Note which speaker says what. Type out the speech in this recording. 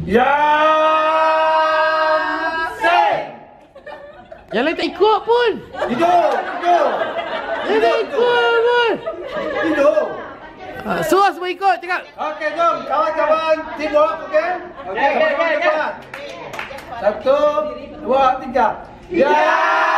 Speaker 1: Yamseng.
Speaker 2: Yang lain tak ikut pun.
Speaker 1: Tidur.
Speaker 2: Yang tak ikut pun.
Speaker 1: Tidur.
Speaker 2: Suruh semua ikut cakap.
Speaker 1: Okey, jom. Kawan-kawan teamwork, okey? Okey, cepat. 1, 2, 3.